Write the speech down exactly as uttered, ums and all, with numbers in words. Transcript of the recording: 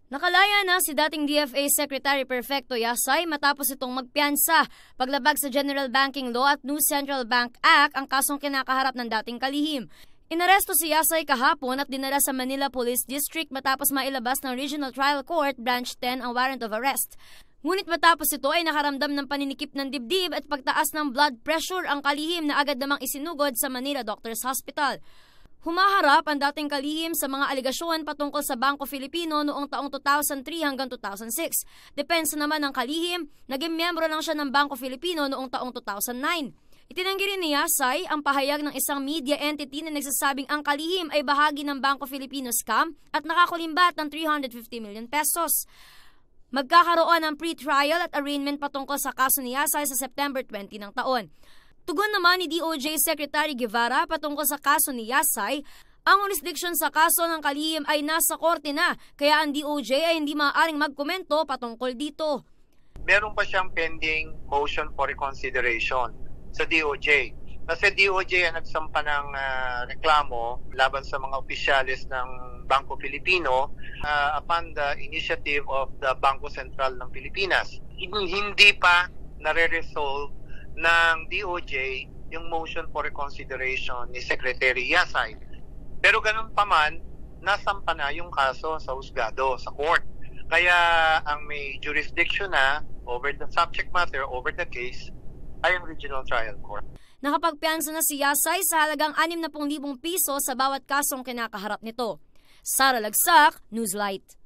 Nakalaya na si dating D F A Secretary Perfecto Yasay matapos itong magpiyansa. Paglabag sa General Banking Law at New Central Bank Act ang kasong kinakaharap ng dating kalihim. Inaresto si Yasay kahapon at dinala sa Manila Police District matapos mailabas ng Regional Trial Court Branch ten ang warrant of arrest. Ngunit matapos ito ay nakaramdam ng paninikip ng dibdib at pagtaas ng blood pressure ang kalihim na agad namang isinugod sa Manila Doctors Hospital. Humaharap ang dating kalihim sa mga aligasyon patungkol sa Bangko Filipino noong taong two thousand three hanggang two thousand six. Depensa naman ng kalihim, naging miyembro lang siya ng Bangko Filipino noong taong two thousand nine. Itinanggi rin ni Yasay ang pahayag ng isang media entity na nagsasabing ang kalihim ay bahagi ng Bangko Filipino scam at nakakulimbat ng three hundred fifty million pesos. Magkakaroon ng pre-trial at arraignment patungkol sa kaso ni Yasay sa September twenty ng taon. Tugon naman ni D O J Secretary Guevara patungkol sa kaso ni Yasay, ang jurisdiction sa kaso ng kalihim ay nasa korte na, kaya ang D O J ay hindi maaaring magkomento patungkol dito. Meron pa siyang pending motion for reconsideration sa D O J. Kasi D O J ang nagsampa ng uh, reklamo laban sa mga opisyalis ng Bangko Filipino uh, upon the initiative of the Bangko Sentral ng Pilipinas. Hindi pa nare-resolve ng D O J yung motion for reconsideration ni Secretary Yasay. Pero ganun pa man, nasampa na yung kaso sa husgado, sa court. Kaya ang may jurisdiction na over the subject matter, over the case, ay ang Regional Trial Court. Nakapagpiyansa na si Yasay sa halagang sixty thousand piso sa bawat kasong kinakaharap nito. Sara Lagsak, Newslight.